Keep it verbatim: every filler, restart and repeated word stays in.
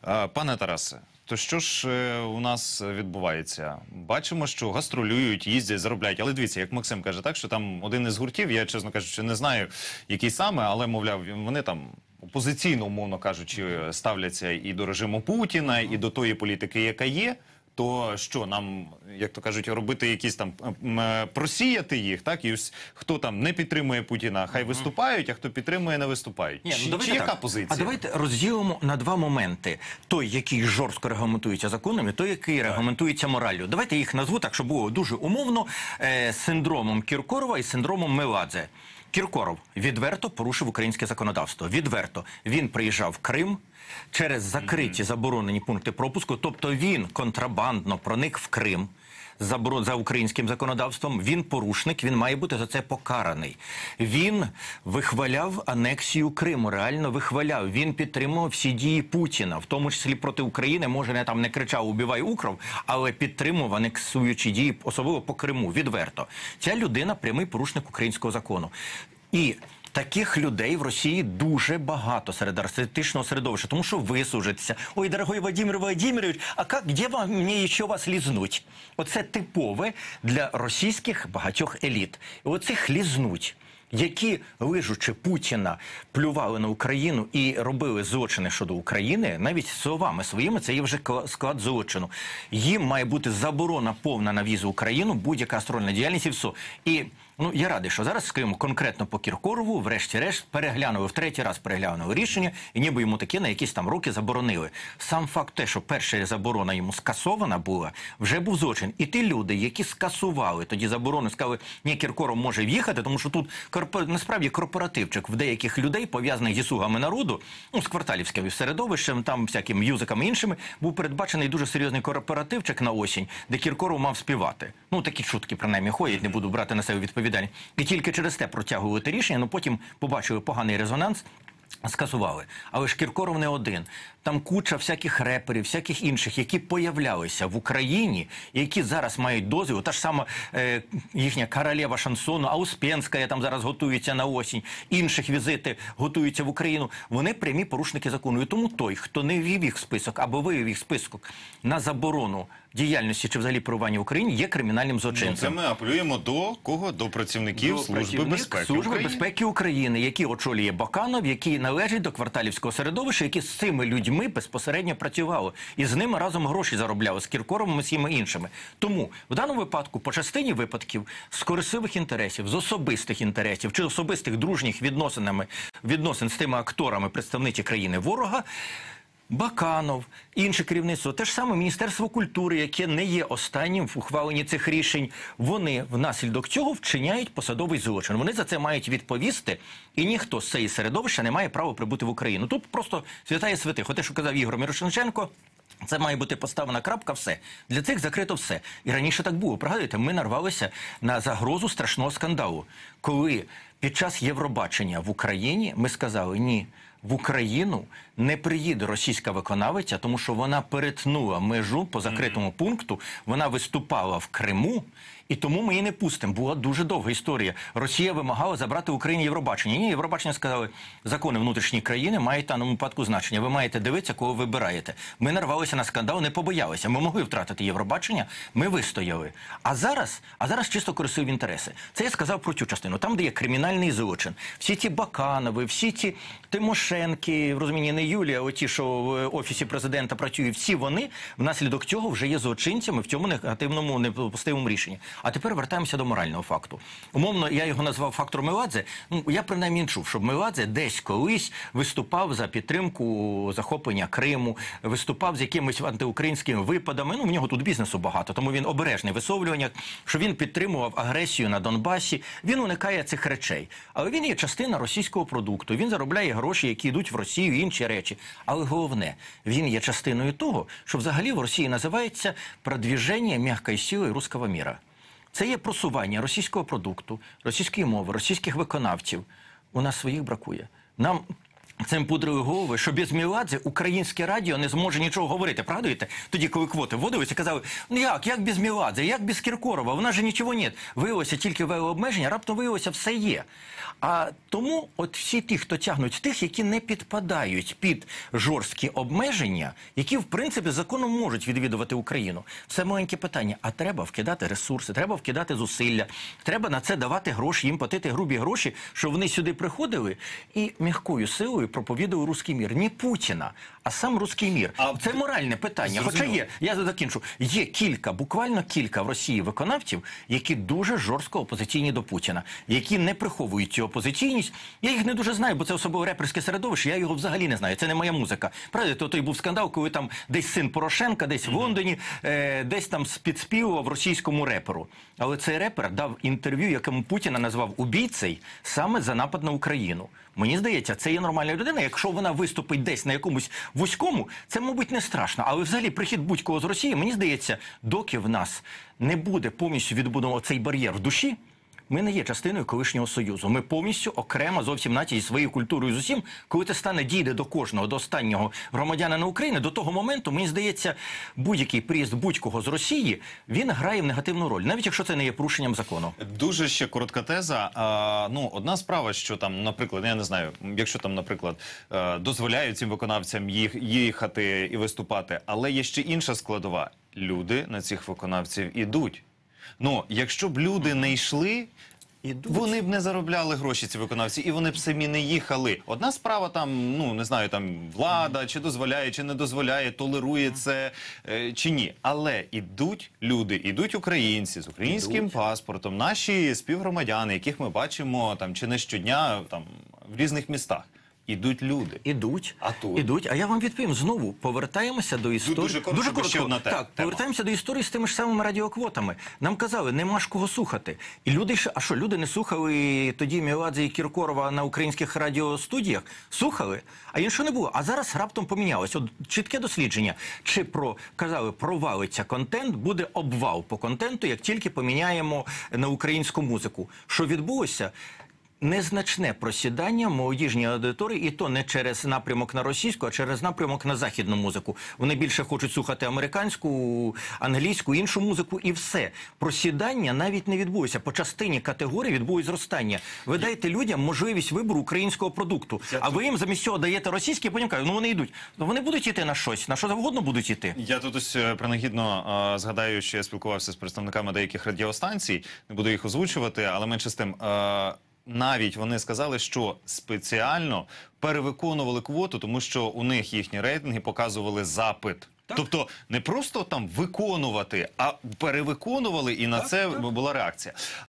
Пане Тарасе, то що ж у нас відбувається? Бачимо, що гастролюють, їздять, заробляють. Але дивіться, як Максим каже, так, що там один із гуртів, я, чесно кажучи, не знаю, який саме, але, мовляв, вони там опозиційно, умовно кажучи, ставляться і до режиму Путіна, і до тої політики, яка є. То що, нам, як то кажуть, робити якісь там, просіяти їх, так? І ось хто там не підтримує Путіна, хай виступають, а хто підтримує, не виступають. Ні, ну, чи, чи яка так. позиція? А давайте розділимо на два моменти. Той, який жорстко регламентується законом, і той, який так. регламентується мораллю. Давайте їх назву так, щоб було дуже умовно, е, синдромом Кіркорова і синдромом Меладзе. Кіркоров відверто порушив українське законодавство. Відверто. Він приїжджав в Крим через закриті заборонені пункти пропуску, тобто він контрабандно проник в Крим за українським законодавством, він порушник, він має бути за це покараний. Він вихваляв анексію Криму, реально вихваляв. Він підтримував всі дії Путіна, в тому числі проти України, може не там не кричав «Убивай Укров», але підтримував анексуючі дії, особливо по Криму, відверто. Ця людина прямий порушник українського закону. І таких людей в Росії дуже багато серед аристократичного середовища, тому що висужиться. Ой, дорогой Владимир Владимирович, а как, где вам, мені ще вас лізнуть? Оце типове для російських багатьох еліт. І оцих лізнуть, які, лижучи Путіна, плювали на Україну і робили злочини щодо України, навіть словами своїми, це є вже склад злочину. Їм має бути заборона повна на візу в Україну, будь-яка гастрольна діяльність і все. І ну, я радий, що зараз, скажімо, конкретно по Кіркорову, врешті-решт, переглянули, в третій раз переглянули рішення, і ніби йому таке на якісь там роки заборонили. Сам факт те, що перша заборона йому скасована була, вже був злочин. І ті люди, які скасували тоді заборону, сказали, ні, Кіркоров може в'їхати, тому що тут корпор... насправді корпоративчик в деяких людей, пов'язаних зі слугами народу, ну, з кварталівським середовищем, там всякими м'юзиками і іншими, був передбачений дуже серйозний корпоративчик на осінь, де Кіркоров мав співати. Ну, такі чутки, принаймні, ходять, не буду брати на себе відповідальність. І тільки через те протягували те рішення, але потім побачили поганий резонанс, скасували. Але ж Кіркоров не один. Там куча всяких реперів, всяких інших, які появлялися в Україні, які зараз мають дозвіл. Та ж сама е, їхня королева шансону, Ауспенська там зараз готується на осінь, інших візити готуються в Україну. Вони прямі порушники закону. І тому той, хто не ввів їх в список або вивів їх в список на заборону діяльності чи взагалі перебування в Україні, є кримінальним злочинцем. Ну, це ми апелюємо до кого? До працівників до Служби безпеки Служби України. безпеки України, які очолює Баканов, які належать до кварталівського середовища, які з цими людьми безпосередньо працювали. І з ними разом гроші заробляли, з Кіркоровим і всіма іншими. Тому в даному випадку, по частині випадків, з корисливих інтересів, з особистих інтересів, чи особистих дружніх відносинами, відносин з тими акторами представниці країни ворога, Баканов, інше керівництво, те ж саме Міністерство культури, яке не є останнім в ухваленні цих рішень, вони внаслідок цього вчиняють посадовий злочин. Вони за це мають відповісти, і ніхто з цієї середовища не має права прибути в Україну. Тут просто святає святих. Те, що казав Ігор Мірошниченко, це має бути поставлена крапка, все. Для цих закрито все. І раніше так було. Пригадуєте, ми нарвалися на загрозу страшного скандалу. Коли під час Євробачення в Україні ми сказали «ні». В Україну не приїде російська виконавиця, тому що вона перетнула межу по закритому пункту, вона виступала в Криму, і тому ми її не пустимо. Була дуже довга історія. Росія вимагала забрати в Україні Євробачення. Ні, Євробачення сказали, закони внутрішньої країни мають в даному випадку значення. Ви маєте дивитися, кого вибираєте. Ми нарвалися на скандал, не побоялися. Ми могли втратити Євробачення, ми вистояли. А зараз, а зараз чисто корисливі інтереси. Це я сказав про цю частину. Там, де є кримінальний злочин. Всі ці Баканови, всі ці Тимошенки, в розумінні не Юлія, оті, що в Офісі Президента працюють, всі вони внаслідок цього вже є злочинцями в цьому негативному, непостивому рішенні. А тепер вертаємося до морального факту. Умовно, я його назвав фактор Меладзе. Ну, я принаймні чув, щоб Меладзе десь колись виступав за підтримку захоплення Криму, виступав з якимись антиукраїнськими випадами. Ну, в нього тут бізнесу багато, тому він обережний в висловлюваннях, що він підтримував агресію на Донбасі. Він уникає цих речей. Але він є частина російського продукту. Він заробляє гроші, які йдуть в Росію і інші речі. Але головне, він є частиною того, що взагалі в Росії називається продвіження м'якої сили руського міра. Це є просування російського продукту, російської мови, російських виконавців. У нас своїх бракує. Нам цим пудрою голови, що без Меладзе українське радіо не зможе нічого говорити. Пригадуєте? Тоді, коли квоти вводилися, казали, ну як, як без Меладзе, як без Кіркорова, у нас же нічого нет. Виявилося тільки велообмеження, раптом виявилося все є. А тому от всі ті, хто тягнуть тих, які не підпадають під жорсткі обмеження, які, в принципі, законом можуть відвідувати Україну. Все маленьке питання. А треба вкидати ресурси, треба вкидати зусилля, треба на це давати гроші, їм платити грубі гроші, щоб вони сюди приходили і м'якою силою проповідували руський мір. Не Путіна, а сам руський мір. А це моральне питання. Хоча зрозуміло. є, я закінчу, є кілька, буквально кілька в Росії виконавців, які дуже жорстко опозиційні до Путіна, які не приховують цю опозиційність. Я їх не дуже знаю, бо це особливо реперське середовище, я його взагалі не знаю, це не моя музика. Правда, то той був скандал, коли там десь син Порошенка, десь в Лондоні, е, десь там підспівував російському реперу. Але цей репер дав інтерв'ю, якому Путіна назвав убійцей саме за напад на Україну. Мені здається, це є нормальна людина. Якщо вона виступить десь на якомусь вузькому, це, мабуть, не страшно. Але взагалі прихід будь-кого з Росії, мені здається, доки в нас не буде повністю відбудований цей бар'єр в душі, ми не є частиною колишнього Союзу. Ми повністю окремо зовсім нації зі своєю культурою з усім. Коли це стане дійде до кожного, до останнього громадянина України, до того моменту, мені здається, будь-який приїзд будь-кого з Росії, він грає в негативну роль, навіть якщо це не є порушенням закону. Дуже ще коротка теза. А, ну, одна справа, що там, наприклад, я не знаю, якщо там, наприклад, е, дозволяють цим виконавцям їх, їхати і виступати, але є ще інша складова. Люди на цих виконавців ідуть. Ну, якщо б люди не йшли, Ідуть. вони б не заробляли гроші, ці виконавці, і вони б самі не їхали. Одна справа там, ну, не знаю, там влада, чи дозволяє, чи не дозволяє, толерує це, е, чи ні. Але ідуть люди, ідуть українці з українським Ідуть. паспортом, наші співгромадяни, яких ми бачимо там чи не щодня там в різних містах. Ідуть люди. Ідуть, А тут? ідуть. А я вам відповім знову. Повертаємося до історії. дуже коротко, бо ще одна те- Так, тема. повертаємося до історії з тими ж самими радіоквотами. Нам казали, нема ж кого слухати. І люди ж, а що, люди не слухали тоді Меладзе і Кіркорова на українських радіостудіях? Слухали, а іншого не було. А зараз раптом помінялось. От чітке дослідження. Чи про, казали, провалиться контент, буде обвал по контенту, як тільки поміняємо на українську музику. Що відбулося? Незначне просідання молодіжній аудиторії, і то не через напрямок на російську, а через напрямок на західну музику. Вони більше хочуть слухати американську, англійську, іншу музику, і все. Просідання навіть не відбулося. По частині категорії відбулось зростання. Ви даєте людям можливість вибору українського продукту, Я а тут- ви їм замість цього даєте російський, і потім кажуть, ну вони йдуть. Ну вони будуть йти на щось, на що завгодно будуть йти. Я тут ось е, принагідно е, згадаю, що я спілкувався з представниками деяких радіостанцій, не буду їх озвучувати, але менше з тим, е, навіть вони сказали, що спеціально перевиконували квоту, тому що у них їхні рейтинги показували запит. Так. Тобто не просто там виконувати, а перевиконували, і на Так, це так. була реакція.